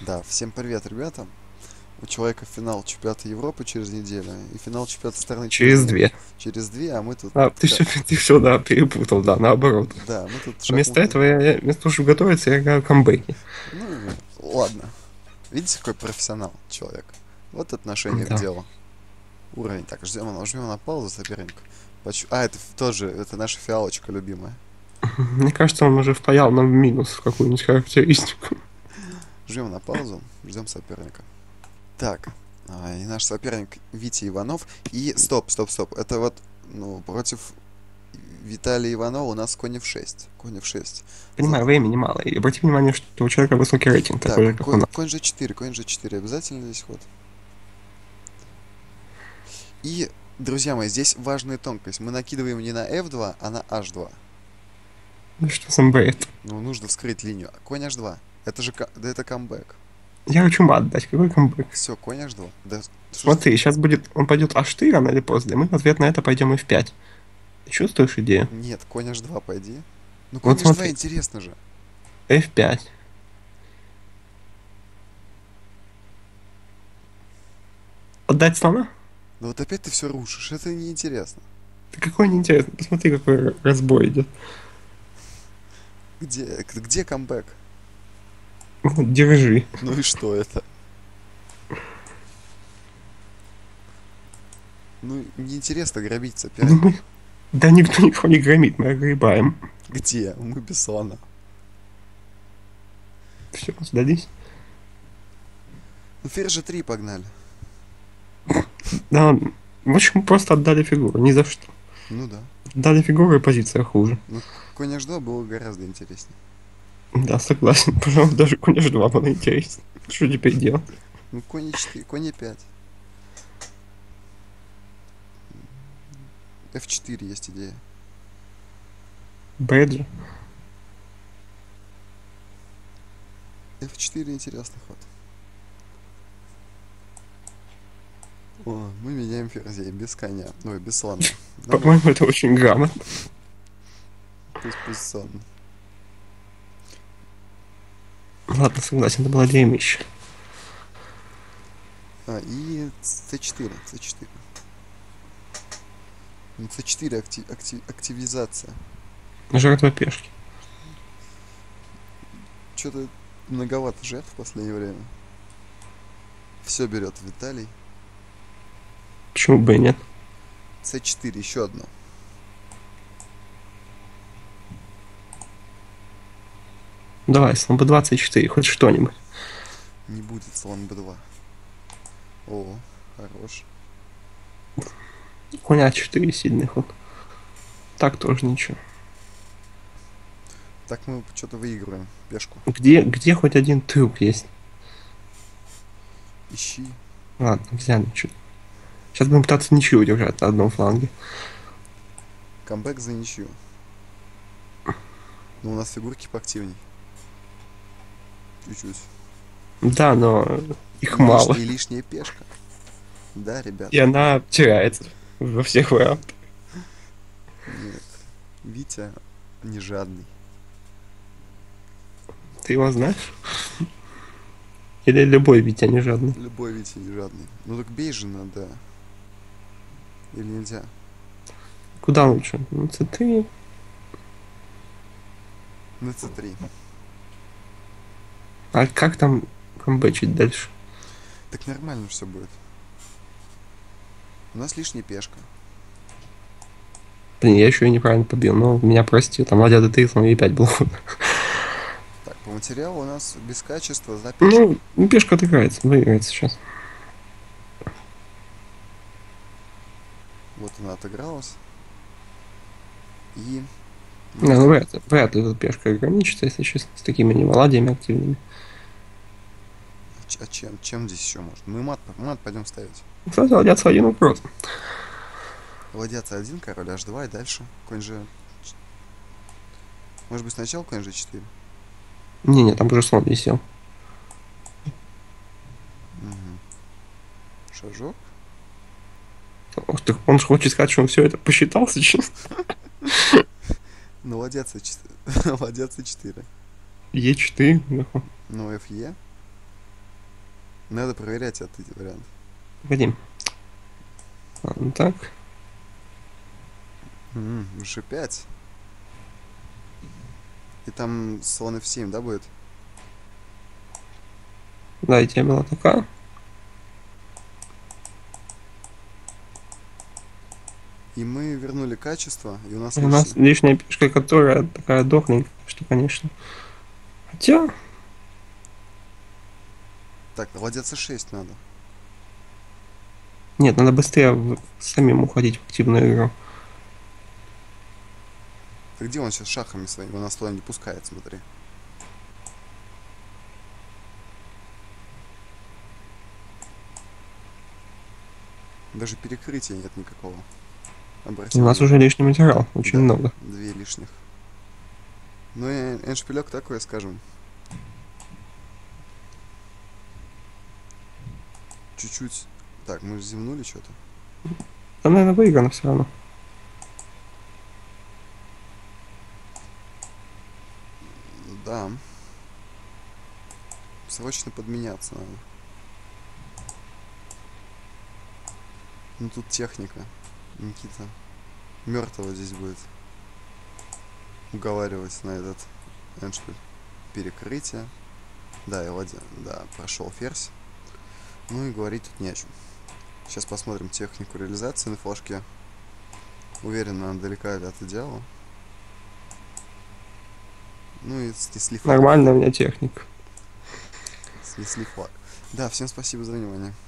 Да, всем привет, ребята. У человека финал чемпионата Европы через неделю и финал чемпионата страны Через две. через две, а мы тут... А, ты все, да, перепутал, да, наоборот. Да, мы тут Вместо шахматные. этого вместо того, чтобы готовиться, я играю камбэки. Ну, ладно. Видите, какой профессионал человек? Вот отношение к Да. делу. Уровень. Так, жмем на паузу соперника. Это тоже, это наша фиалочка любимая. Мне кажется, он уже впаял нам в минус в какую-нибудь характеристику. Жмем на паузу, ждем соперника. Так, и наш соперник Витя Иванов. И стоп. Это вот, ну, против Виталия Иванова у нас конь f6. Конь f6. За- Понимаю, времени мало. И обрати внимание, что у человека высокий рейтинг, такой Так, же, как у нас. конь g4 обязательно здесь ход. И, друзья мои, здесь важная тонкость. Мы накидываем не на f2, а на h2. Ну что за бред? Ну, нужно вскрыть линию. Конь h2. Это же, да это камбэк. Я хочу мат дать, какой камбэк? Все, конь h2. Да, что ж... Смотри, сейчас будет, он пойдет h4 рано или поздно, и мы в ответ на это пойдем f5. Ты чувствуешь идею? Нет, конь h2 пойди. Ну, конь Вот h2 смотри, интересно же. f5. Отдать слона? Но вот опять ты все рушишь. Это неинтересно. Да какой неинтересно, посмотри, какой разбой идет. Где камбэк? Вот, держи. Ну и что это? Ну, неинтересно грабить Ну соперника. мы... Да никто никого не громит, мы огребаем. Где? Мы без слона. Все, сдались. Ну, ферзь g3 погнали. Да, в общем, просто отдали фигуру, ни за что. Ну да. Отдали фигуру, и позиция хуже. Ну, конь h2 было гораздо интереснее. Да, согласен. Пожалуйста, даже конь h2 было интересно. Что теперь делать? Ну, конь e4, конь e5. f4 есть идея. Бэджи. f4 интересный ход. О, мы меняем ферзей без коня. Ой, без слона. Нам По-моему, это очень грамотно. пусть сон. Ладно, согласен, это была дерьмище. И c4. c4. Ну, c4 активизация. Жертва пешки. Что-то многовато жертв в последнее время. Все берет Виталий. Почему бы и нет? c4, еще одно. Давай, слон b24, хоть что-нибудь. Не будет слон b2. О, хорош. Конь а4 сильный ход. Так тоже ничего. Так мы что-то выигрываем. Пешку. Где хоть один трюк есть? Ищи. Ладно, взяли что-то. Сейчас будем пытаться ничью удержать на одном фланге. Камбэк за ничью. Но у нас фигурки поактивней. Чуть-чуть. Да, но их И, мало. и лишняя пешка. Да, И ребята. она теряется во всех вариантах. Нет. Витя не жадный. Ты его знаешь? Или любой Витя не жадный? Любой Витя не жадный. Ну так бей же надо. Или нельзя? Куда лучше? Ну, c3. На c3. А как там камбэчить дальше? Так нормально все будет. У нас лишняя пешка. Блин, я еще и неправильно побил, но меня простил. Там ладья d3, слон e5 был. Так, по материалу у нас без качества за пешку. Ну, пешка отыграется, выиграет сейчас. Вот она отыгралась. И... Не, ну вряд ли эта пешка ограничится, если честно, с такими не ладьями активными. А чем здесь еще может? Мы мат пойдем ставить. Кстати, ладья c1 вопрос. Ладья c1, король h2 и дальше конь g... Может быть сначала конь g4? Не, там уже слон висел. Угу. Шажок. Ох ты, он же хочет сказать, что он все это посчитал сейчас. Ну, ладья c4. Ладья c4. Е4. Ну, fe. Надо проверять эти варианты. Погоди. Ладно, так. G5. И там слон F7, да, будет? Да, идея была такая. И мы вернули качество, и у нас И у нас лишняя пешка, которая такая дохленькая, что, конечно. Хотя, Так, ладья C6 надо. нет, надо быстрее самим уходить в активную игру. Так где он сейчас шахами своими? Он нас туда не пускает, смотри. Даже перекрытия нет никакого. Обрати У нас внимание. уже лишний материал, очень Да, много. 2 лишних. Ну и эншпилек такой, скажем. Чуть-чуть. Так, мы же земнули что-то. Да, наверное, выиграно все равно. Да. Срочно подменяться надо. Ну тут техника. Никита мертвого здесь будет уговаривать на этот эншпиль. Перекрытие. Да, и ладья. Да, прошел ферзь. Ну и говорить тут не о чем. Сейчас посмотрим технику реализации на флажке. Уверен, она далека от идеала. Ну и снесли флаг. Нормальная у меня техника. Снесли флаг. Да, всем спасибо за внимание.